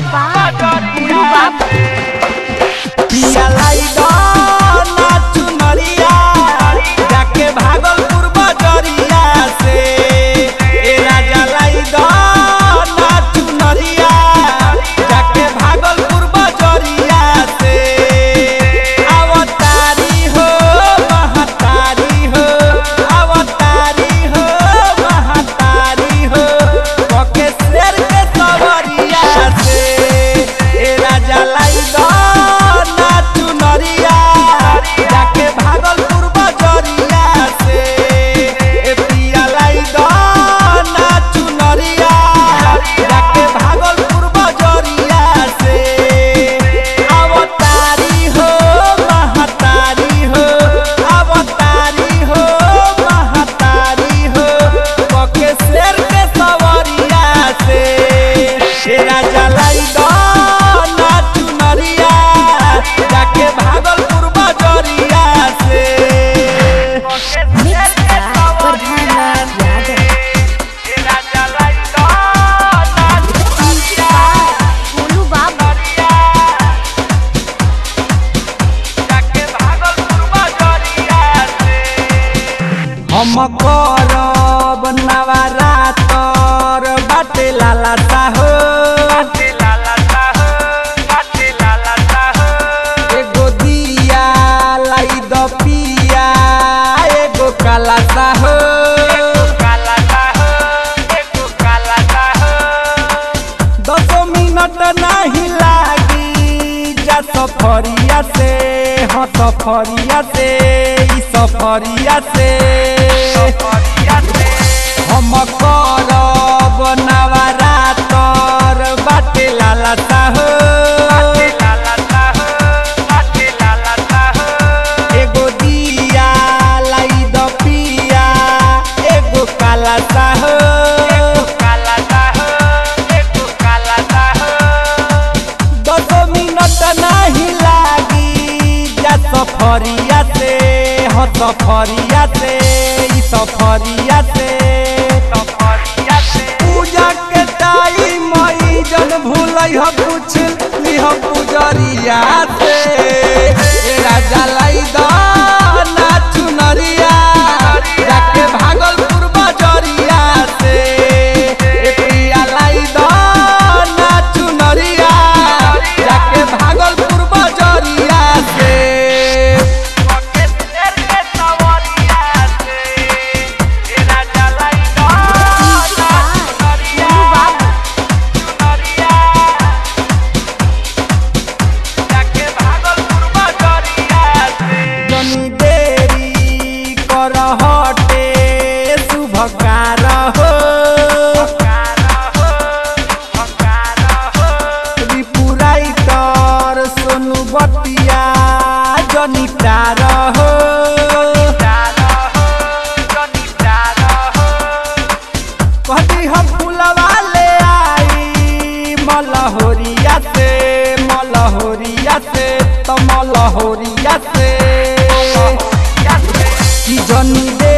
पिया लाई ना चुनरिया जाके भागलपुर बजरिया से ए राजा लाई ना चुनरिया जाके भागलपुर बजरिया से अवतारी हो महतारी हो अवतारी हो महतारी हो पके शेर के सवरिया से ए राजा लाई ना चुनरिया जाके भागलपुर बजरिया से ए पिया लाई ना चुनरिया जाके भागलपुर बजरिया से अवतारी हो महतारी हो अवतारी हो महतारी हो पके शेर के सवरिया से ए राजा लाई ना चुनरिया जाके भागलपुर बजरिया से हम करब नवरातर बाटे लाला साहो एगो दिया लाई द पिया एगो काला साहो 10 मिनट नहीं लागी जा सफरिया से हाँ सफरिया से ई सफरिया से हम करब नवरातर बाटे लाला साहो एगो दिया लाई द पिया एगो काला साहो 10 मिनट नहीं लागी जा सफरिया से हाँ सफरिया से ई सफरिया से पूजा के टाइम जन भूलई ह पूछ लिह पुजरिया से ए राजा लाई ना चुनरिया जाके भागलपुर बजरिया से ए पिया लाई ना चुनरिया जाके भागलपुर बजरिया से जनी देरी कर हटे शुभकार हो रिपु राइटर सोनू बतिया जनितार हो कहती हम फूलवा ले आई मलहोरिया से तो मलहोरिया से कि जनी